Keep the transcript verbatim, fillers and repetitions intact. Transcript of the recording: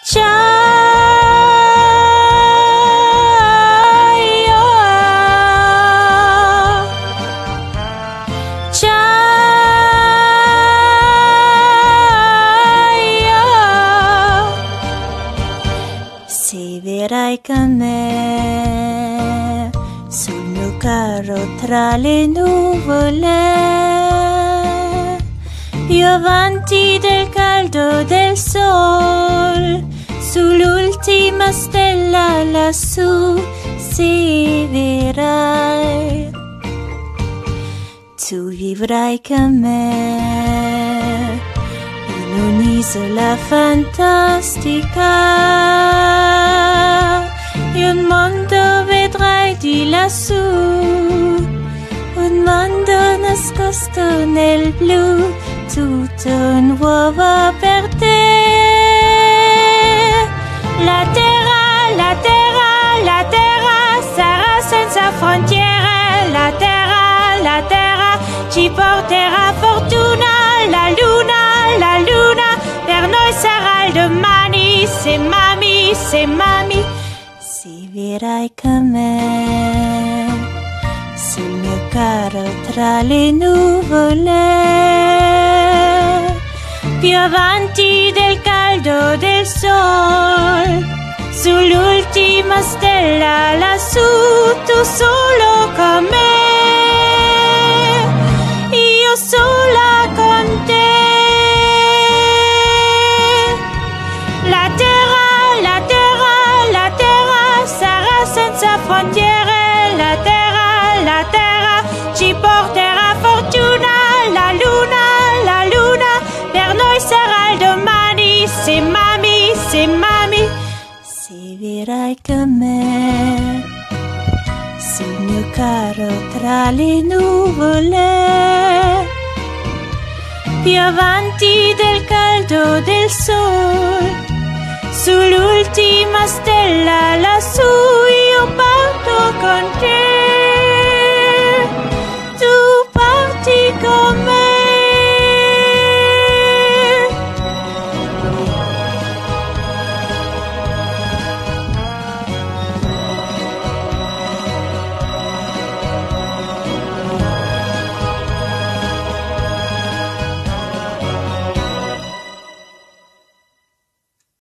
Se verrai con me sul mio carro tra le nuvole, più avanti del caldo del sol, sull'ultima stella lassù, se vedrai, tu vivrai con me in un'isola fantastica, e un mondo vedrai di lassù, un mondo nascosto nel blu, tutto nuovo per te. La terra, la terra, la terra sarà senza frontiere, la terra, la terra ci porterà fortuna, la luna, la luna per noi sarà il domani, se mami, se mami, se verrai con me sul mio carro tra le nuvole, più avanti del caldo del sol, sull'ultima stella lassù, tu solo con me, io sola con te. La terra, la terra, la terra sarà senza frontiere, la terra, la terra ci porterà fortuna, la luna, la luna per noi sarà il domani, se mami, se mami, se verrai con me sul mio carro tra le nuvole, più avanti del caldo del sol, sull'ultima stella lassù io parto con te.